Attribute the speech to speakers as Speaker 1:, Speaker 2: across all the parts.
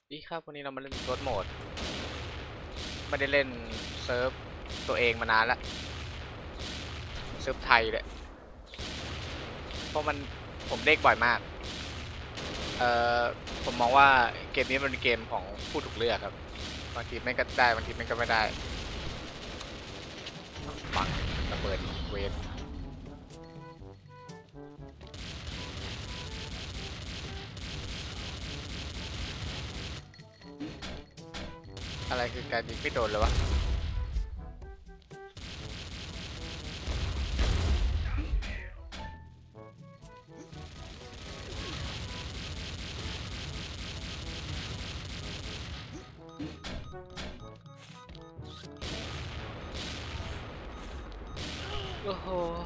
Speaker 1: ดีครับวันนี้เรามาเล่นรถโหมดไม่ได้เล่นเซิร์ฟตัวเองมานานละเซิร์ฟไทยเลยเพราะผมเด้งบ่อยมากเอ่อผมมองว่าเกมนี้มันเป็นเกมของผู้ถูกเลือกครับบางทีแม่งก็ได้บางทีแม่งก็ไม่ได้ปังระเบิดเวทอะไรคือการยิงไม่โดนเลยวะโอ้โห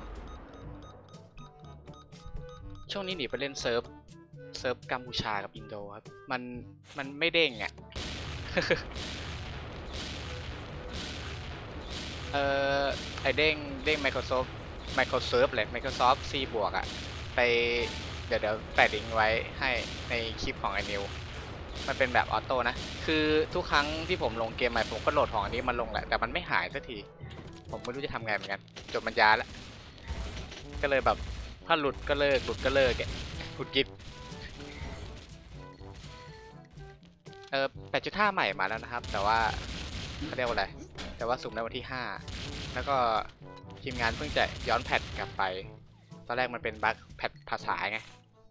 Speaker 1: ช่วงนี้หนีไปเล่นเซิร์ฟกัมพูชากับอินโดครับมันไม่เด้งอ่ะ เออไอเด้ง Microsoft เลย Microsoft C บวกอะไปเดี๋ยวแปะลิงก์ไว้ให้ในคลิปของไอนิวมันเป็นแบบออโต้นะคือทุกครั้งที่ผมลงเกมใหม่ผมก็โหลดของอันนี้มาลงแหละแต่มันไม่หายสักทีผมไม่รู้จะทำไงเหมือนกันจนมันยาแล้วก็เลยแบบถ้าหลุดก็เลิกหลุดก็เลิกหลุดกิฟ8.5ใหม่มาแล้วนะครับแต่ว่าเขาเรียกว่าอะไรแต่ว่าสุ่มในวันที่5แล้วก็ทีมงานเพิ่งจะย้อนแพทกลับไปตอนแรกมันเป็นบั๊กแพทภาษาไง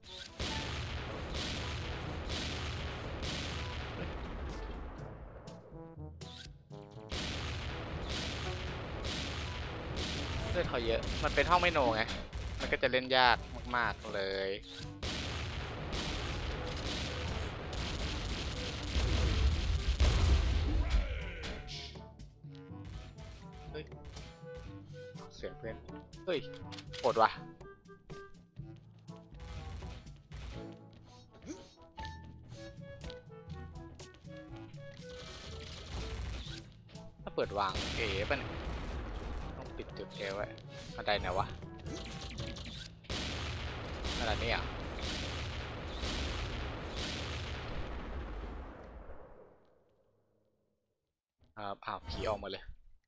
Speaker 1: เลือดเขาเยอะมันเป็นห้องไม่โนไงมันก็จะเล่นยากมากๆเลยเฮ้ยเสียงเพื่อนเฮ้ยโหดว่ะถ้าเปิดวางเอ๋ป่ะเนี่ยต้องปิดจุดเอไว้มาได้ไหนวะอะไรเนี่ยอ้าวผีออกมาเลย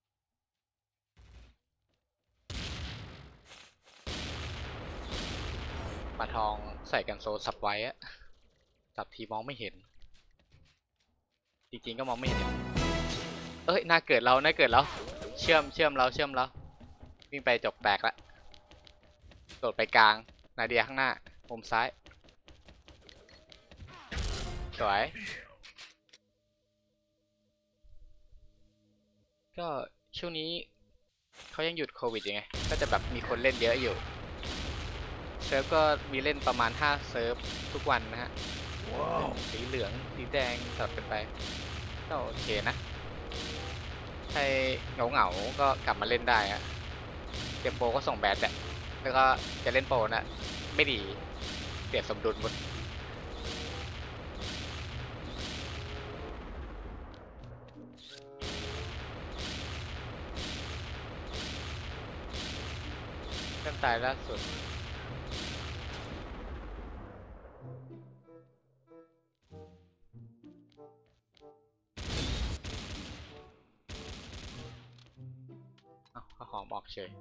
Speaker 1: ปลาทองใส่กันโซสับไว้อะสับทีมองไม่เห็นจริงๆก็มองไม่เห็นเอ้ยน่าเกิดเราเชื่อมเราวิ่งไปจกแตกละโดดไปกลางนาเดียข้างหน้ามุมซ้ายสวยก็ช่วงนี้เขายังหยุดโควิดยังไงก็จะแบบมีคนเล่นเยอะอยู่เซิร์ฟก็มีเล่นประมาณ5เซิร์ฟทุกวันนะฮะ wow. สีเหลืองสีแดงสลับกันไปก็โอเคนะใครเหงาก็กลับมาเล่นได้อะเกมโปรก็ส่งแบตอะแล้วก็จะเล่นโปรนะไม่ดีเสียสมดุลหมดเริ่มตายล่าสุดเอาหอมออกเฉย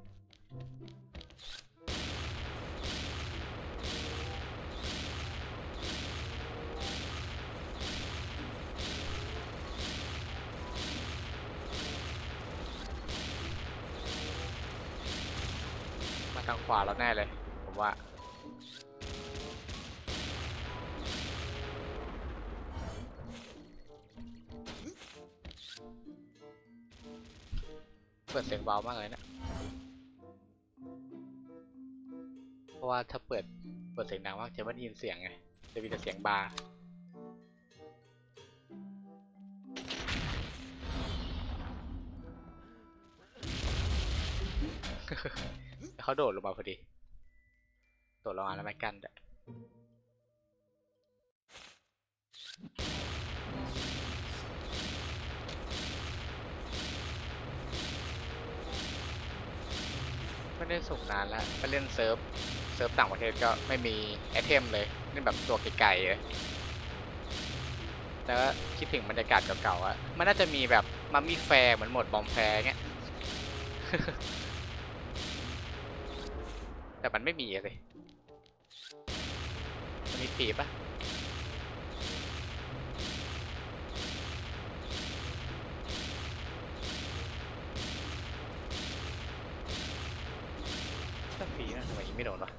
Speaker 1: มาทางขวาแล้วแน่เลยผมว่าเปิดเสียงเบามากเลยนะเพราะว่าถ้าเปิดเสียงดังมากจะไม่ได้ยินเสียงไงจะมีแต่เสียงบาร์เขาโดดลงมาพอดีโดดลงมาแล้วไม่กั้นด้วยไม่ได้ส่งนานแล้วไปเล่นเซิร์ฟต่างประเทศก็ไม่มีไอเทมเลยเล่นแบบตัวไกลๆเลยแต่ว่าคิดถึงบรรยากาศเก่าๆอะมันน่าจะมีแบบมัมมี่แฟร์เหมือนโหมดบอมแฟร์เงี้ย แต่มันไม่มีอะเลยมันมีปีปะถ้าปีนะทำไมยิงไม่โดนวะ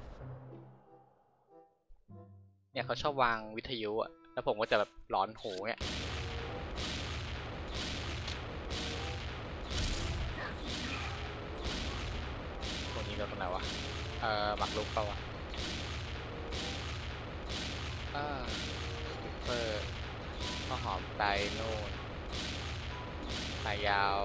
Speaker 1: เนี่ยเขาชอบวางวิทยุอะแล้วผมก็จะแบบร้อนหูเนี่ยตรงนี้โดนตรงไหนวะหมักลุกเปล่าวะสติปเปอร์ข้าวหอมไตโน่นสายยาว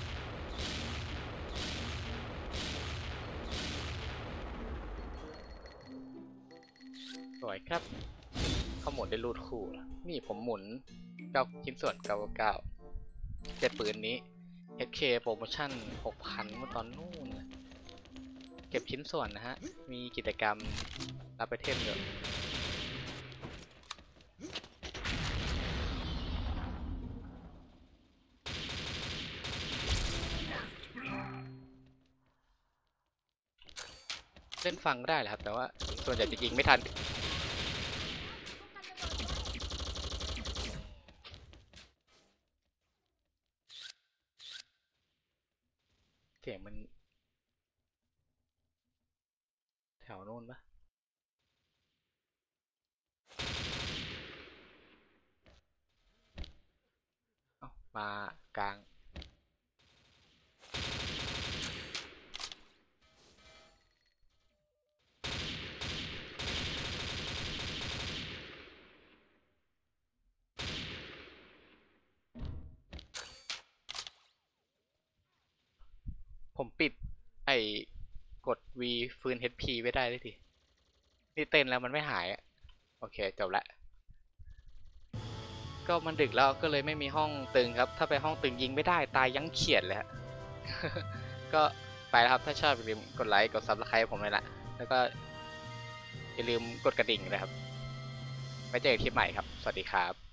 Speaker 1: สวยครับเขาหมุนได้รูดคู่นี่ผมหมุน9ชิ้นส่วน999เจ็ดปืนนี้ HK โปรโมชั่น 6,000 เมื่อตอนนู่นเก็บชิ้นส่วนนะฮะมีกิจกรรมรับไอเทมเยอะเล่นฟังก็ได้แหละครับแต่ว่าส่วนใหญ่จะยิงไม่ทันเสียงมันแถวโน้นปะเอ้ามากลางผมปิดไอ้กด V ฟื้น HP ไว้ได้เลยทีนี่เต้นแล้วมันไม่หายอะโอเคจบละก็มันดึกแล้วก็เลยไม่มีห้องตึงครับถ้าไปห้องตึงยิงไม่ได้ตายยั้งเขียดเลยฮะ ก็ไปแล้วครับถ้าชอบอย่าลืมกดไลค์กดซับสไครต์ผมเลยละแล้วก็อย่าลืมกดกระดิ่งนะครับไว้เจอกันคลิปใหม่ครับสวัสดีครับ